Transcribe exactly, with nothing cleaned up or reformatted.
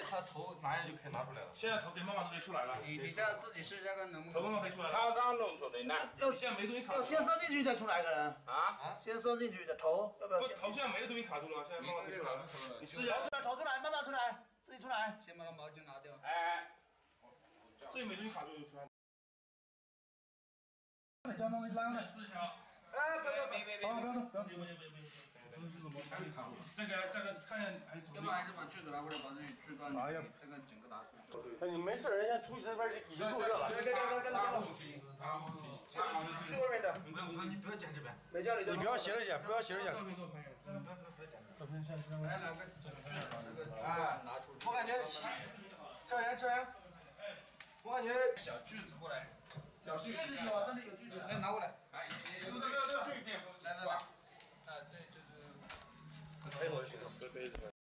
他头拿下就可以拿出来了。 现在头给妈妈都可以出来了。 你你再自己试一下看能不能。 头妈妈可以出来了。 他刚弄出来呢。 要现在没东西卡住。 要先伸进去再出来个人。 啊啊！先伸进去的头，要不要？ 不，头现在没的东西卡住了，现在妈妈可以出来了。你试一下。 头出来，头出来，慢慢出来，自己出来。 先把那毛巾拿掉。 哎。 这里没东西卡住就出来。 再加东西拉上来。 试一下。 哎，不要别别别！ 不要动，不要动， 不行不行不行不行，还没卡住。这个这个看见还怎么？ 要不还是把锯子拿过来，把这里锯断， 哎呀， 这个整个拿出来。 哎，你没事，人家出去这边已经够热了。 别别别别别！ 打空气，打空气。 最外面的。 我看我看你不要剪这边。 没叫你的。 你不要斜着剪，不要斜着剪。 照片给我拍一下。不要不要不要剪。照片现在来两个锯子把这个锯断拿出来。 我感觉这人这人，我感觉小锯子过来。 小锯子有啊，那里有锯子。 来拿过来。哎， 对对对对。 来来来。啊，对，就是。 背过去的， 背背着。